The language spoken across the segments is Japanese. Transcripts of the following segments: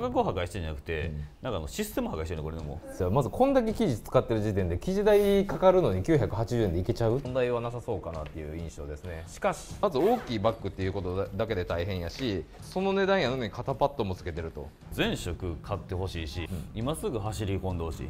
格を破壊してるんじゃなくて、なんかシステム破壊してるのこれでも。 まずこんだけ生地使ってる時点で生地代かかるのに980円でいけちゃう、問題はなさそうかなっていう印象ですね。しかしまず大きいバッグっていうことだけで大変やし、その値段やのに肩パッドもつけてると。 全色買ってほしいし、今すぐ走り込んでほしい。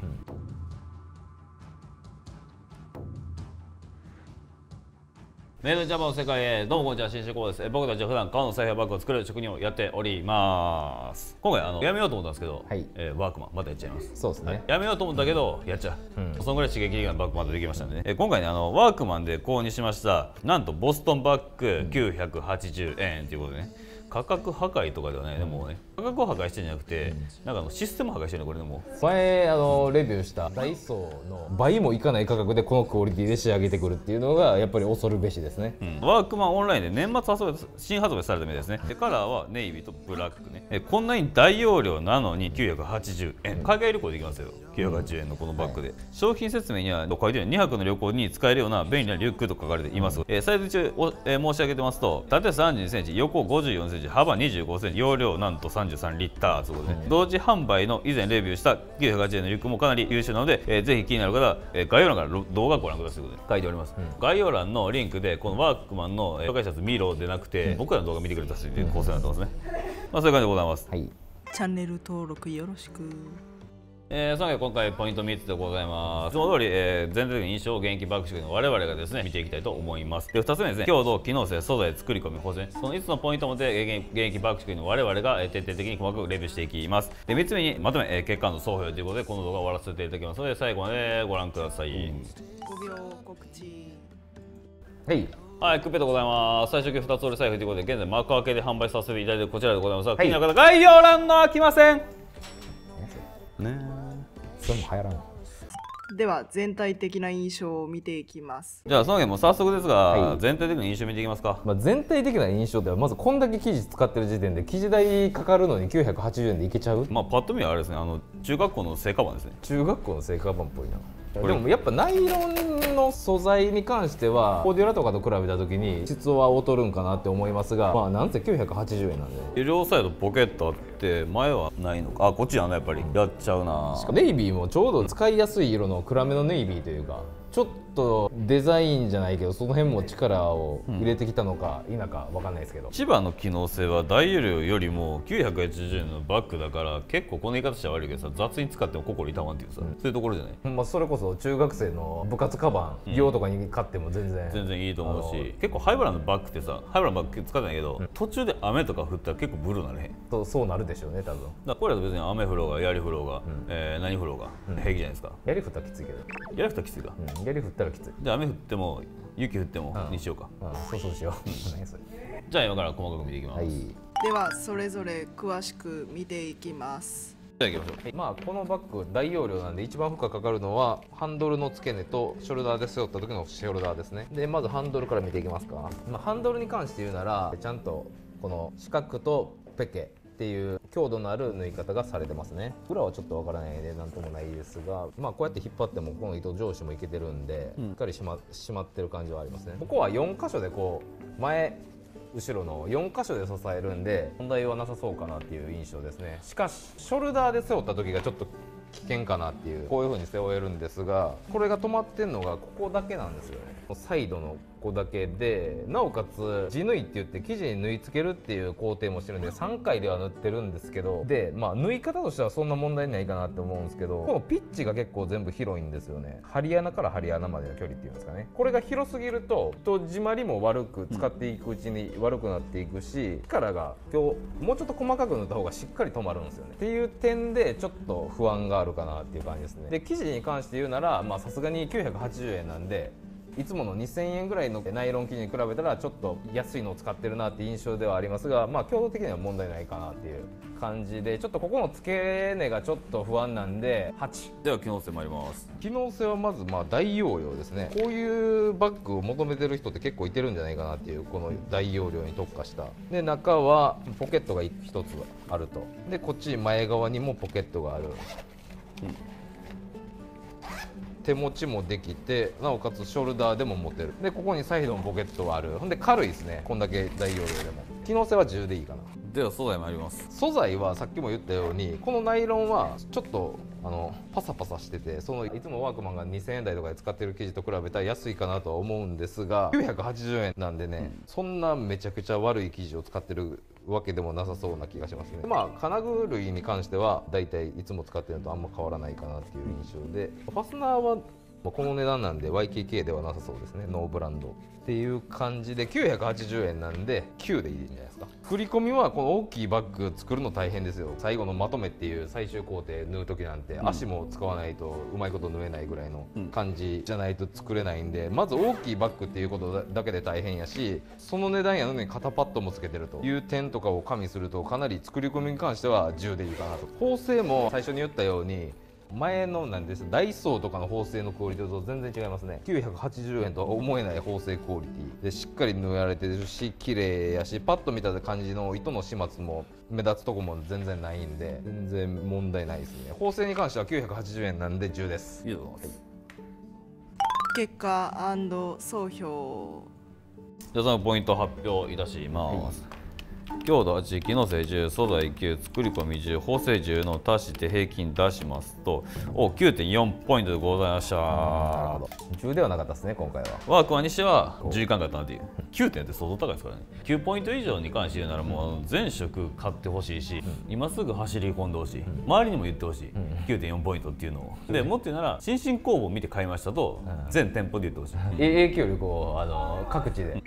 メイドインジャパンの世界へ、どうもこんにちは、新種工です。僕たちは普段革の財布バッグを作る職人をやっております。今回やめようと思ったんですけど、ワークマンまたやっちゃいます。 そうですね、 やめようと思ったけどやっちゃう、そのぐらい刺激的なバッグまたできましたんでね、今回ねワークマンで購入しました、なんとボストンバッグ980円ということでね、価格破壊とかではない、でもね価格を破壊してるんじゃなくて、なんかシステム破壊してるのこれでも。 前レビューしたダイソーの倍もいかない価格でこのクオリティで仕上げてくるっていうのがやっぱり恐るべしですね。 ワークマンオンラインで年末新発売されたみたいですね。でカラーはネイビーとブラックね。こんなに大容量なのに980円、海外旅行できますよ、980円のこのバッグで。商品説明には書いてあるように2泊の旅行に使えるような便利なリュックと書かれています。サイズ中申し上げてますと、縦32センチ、横54センチ、幅25センチ、容量なんと33リッターということで、同時販売の以前レビューした980円のリュックもかなり優秀なので、ぜひ気になる方は概要欄から動画をご覧くださいということで書いております。概要欄のリンクでこのワークマンの紹介したやつ見ろでなくて、僕らの動画見てくれた人という構成になってますね。そういう感じでございます。 チャンネル登録よろしく。 そのわけで今回ポイント3つでございます。いつも通り、全体的な印象を現役爆縮の我々がですね見ていきたいと思います。で2つ目ですね、強度、機能性、素材、作り込み、保全、その5つのポイントを持って現役爆縮の我々が徹底的に細かくレビューしていきます。で3つ目にまとめ、結果の総評ということでこの動画を終わらせていただきますので、最後までご覧ください。 5秒告知。 はい、クッペでございます。最初期2つ折り財布ということで現在幕開けで販売させていただいているこちらでございますが、気になる方概要欄の来ませんね。 それも流行らん。 では全体的な印象を見ていきます。 じゃあそのわけでもう早速ですが、全体的な印象見ていきますか。 全体的な印象ではまずこんだけ生地使ってる時点で生地代かかるのに980円でいけちゃう。 パッと見はあれですね、中学校の成果版ですね。 中学校の成果版っぽいな。でもやっぱナイロンの素材に関してはコーデュラとかと比べた時に質は劣るんかなって思いますが、なんせ980円なんで。 両サイドポケットあって前はないのか。こっちやな、やっぱりやっちゃうな。 しかもネイビーもちょうど使いやすい色の暗めのネイビーというか、ちょっとデザインじゃないけどその辺も力を入れてきたのか否か分かんないですけど、 千葉の機能性は大容量よりも980円のバッグだから結構この言い方したら悪いけどさ、雑に使っても心痛まんっていうさ、そういうところじゃない。 それこそ中学生の部活カバン用とかに買っても全然いいと思うし、結構ハイブランドバッグってさ、ハイブランドバッグ使ってないけど、途中で雨とか降ったら結構ブルーなれへん。 そうなるでしょうね多分。 だこれだと別に雨降ろうが槍降ろうが、何降ろうが平気じゃないですか。 槍降ったらきついけど。 槍降ったらきついか。 槍降ったらきつい。 じゃあ雨降っても雪降ってもにしようか。 そうしよう。何それ。 じゃあ今から細かく見ていきます。 ではそれぞれ詳しく見ていきます。 じゃあ行きましょう。このバッグ大容量なんで一番負荷かかるのはハンドルの付け根とショルダーで背負った時のショルダーですね。でまずハンドルから見ていきますか。ハンドルに関して言うならちゃんとこの四角とペケっていう強度のある縫い方がされてますね。裏はちょっとわからないのでなんともないですが、こうやって引っ張ってもこの糸上司もいけてるんで、しっかり締まってる感じはありますね。ここは4箇所でこう前後ろの4箇所で支えるんで問題はなさそうかなっていう印象ですね。しかしショルダーで背負った時がちょっと危険かなっていう、こういう風に背負えるんですが、これが止まってんのがここだけなんですよね。サイドのここだけで、なおかつ地縫いって言って生地に縫い付けるっていう工程もしてるんで3回では縫ってるんですけど、で縫い方としてはそんな問題ないかなって思うんですけど、このピッチが結構全部広いんですよね。針穴から針穴までの距離っていうんですかね。これが広すぎると糸締まりも悪く、使っていくうちに悪くなっていくし、力が今日もうちょっと細かく縫った方がしっかり止まるんですよねっていう点でちょっと不安があるかなっていう感じですね。で生地に関して言うならさすがに980円なんで、いつもの2000円ぐらいのナイロン生地に比べたらちょっと安いのを使ってるなっていう印象ではありますが、強度的には問題ないかなっていう感じで、ちょっとここの付け根がちょっと不安なんで8。 では機能性参ります。 機能性はまず大容量ですね。こういうバッグを求めてる人って結構いてるんじゃないかなっていう、この大容量に特化した。で中はポケットが1つあると。でこっち前側にもポケットがある。手持ちもできて、なおかつショルダーでも持てる。でここにサイドのポケットがある。ほんで軽いですね、こんだけ大容量でも。 機能性は10でいいかな。 では素材もあります。 素材はさっきも言ったようにこのナイロンはちょっとパサパサしてて、いつもワークマンが2000円台とかで使ってる生地と比べたら安いかなとは思うんですが、980円なんでね、そんなめちゃくちゃ悪い生地を使ってるわけでもなさそうな気がしますね。まあ金具類に関してはだいたいいつも使ってるのとあんま変わらないかなっていう印象で、ファスナーはこの値段なんで YKK ではなさそうですね。ノーブランドっていう感じで980円なんで9でいいんじゃないですか。振り込みはこの大きいバッグ作るの大変ですよ。最後のまとめっていう最終工程縫う時なんて足も使わないとうまいこと縫えないぐらいの感じじゃないと作れないんで、まず大きいバッグっていうことだけで大変やし、その値段やのに肩パッドもつけてるという点とかを加味するとかなり作り込みに関しては10でいいかなと。縫製も最初に言ったように前のなんですダイソーとかの縫製のクオリティと全然違いますね。980円とは思えない縫製クオリティでしっかり縫われてるし綺麗やし、パッと見た感じの糸の始末も目立つとこも全然ないんで全然問題ないですね。縫製に関しては980円なんで10です。 いいと思います。 結果総評。 じゃあそのポイント発表いたします。強度8、機能性10、素材9、作り込み10、縫製10の足して平均出しますと、9.4 ポイントでございました。 なるほど。10ではなかったですね今回は。 ワークマンにしては10いかんかったなっていう。9点って相当高いですからね。9ポイント以上に関して言うならもう全色買ってほしいし、今すぐ走り込んでほしい、周りにも言ってほしい、9.4 ポイントっていうのを。でもっと言うなら新進工房を見て買いましたと全店舗で言ってほしい。 影響力を各地で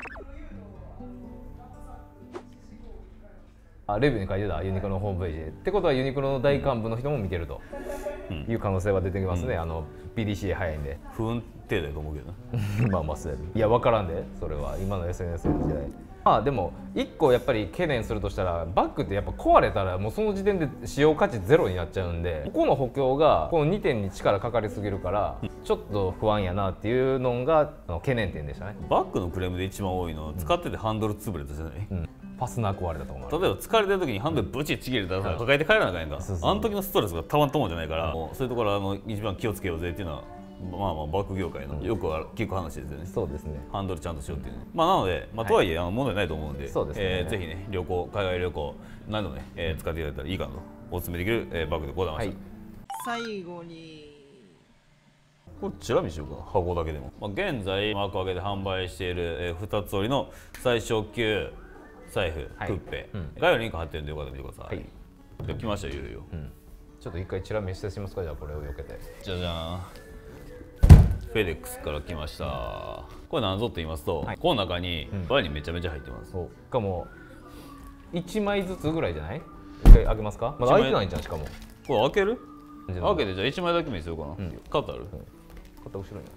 レビューに書いてたユニクロのホームページでってことはユニクロの大幹部の人も見てるという可能性は出てきますね。PDCA 早いんで不運程度だと思うけどな。 まあまあそうやね。いや分からんでそれは今の SNS の時代。まあでも1個やっぱり懸念するとしたらバッグってやっぱ壊れたらもうその時点で使用価値ゼロになっちゃうんで、ここの補強がこの2点に力かかりすぎるからちょっと不安やなっていうのが懸念点でしたね。 バッグのクレームで一番多いのは使っててハンドル潰れたじゃない、 ファスナー壊れたと思う。 例えば疲れてる時にハンドルブチッちぎれたらさ抱えて帰らなあかんやんか。あの時のストレスがたまったもんじゃないから、もうそういうところは一番気をつけようぜっていうのはまあまあバッグ業界のよく聞く話ですよね。 そうですね。 ハンドルちゃんとしようっていうね。まあなので、とはいえ問題ないと思うんで、 そうですね。 ぜひね海外旅行何度もね使っていただいたらいいかなとお勧めできるバッグでございました。 最後にこれチラ見しようか、箱だけでも。現在幕開けで販売している2つ折りの最小級財布クッペ、概要にリンク貼ってるんでよかったら見てください。じゃあ来ましたよいよいよ。 ちょっと一回チラ見してしますか。じゃあこれを避けて。 じゃじゃん。フェデックスから来ました。これ何ぞと言いますと、この中にワニめちゃめちゃ入ってます。 そう。しかも1枚ずつぐらいじゃない？一回開けますか？まだ開いてないんじゃんしかも。 これ開ける？開けてじゃあ1枚だけ見せようかな。カットある？ カット後ろに。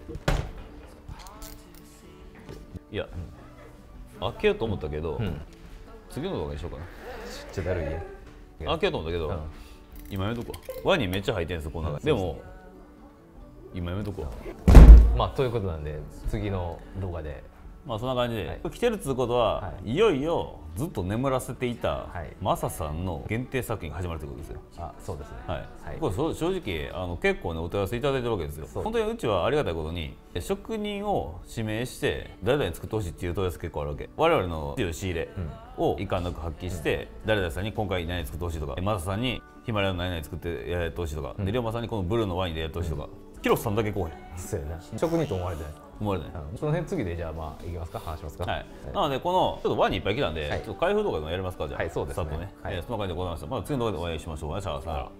いや、開けようと思ったけど、次の動画にしようかな。 ちょっとだるい。 開けようと思ったけど、今やめとこう。ワニめっちゃ入ってるんですよこの中。でも今やめとこう。 まあということなんで次の動画で。 まあそんな感じで、来てるっつうことは、いよいよずっと眠らせていたマサさんの限定作品が始まるということですよ。 そうですね。 これ正直結構ねお問い合わせいただいてるわけですよ。本当にうちはありがたいことに職人を指名して誰々に作ってほしいっていう問い合わせ結構あるわけ。我々の仕入れを遺憾なく発揮して、誰々さんに今回何々作ってほしいとか、マサさんにヒマラヤの何々作ってやってほしいとか、で龍馬さんにこのブルーのワインでやってほしいとか、ヒロシさんだけ来おへん。 そうやな。職人と思われてない。 思われない。 その辺次でじゃあまあいきますか、話しますか。 なのでこのちょっとワニいっぱい来たんで、ちょっと開封動画でもやりますか。じゃあそうですね。 さっとね。その感じでございました。また次の動画でお会いしましょう。さよなら。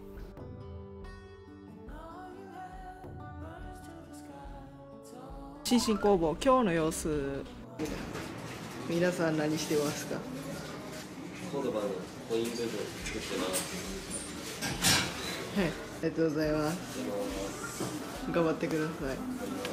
新進工房今日の様子、皆さん何してますか？ コードバーのコイン部分作ってます。 はい、ありがとうございます。頑張ってください。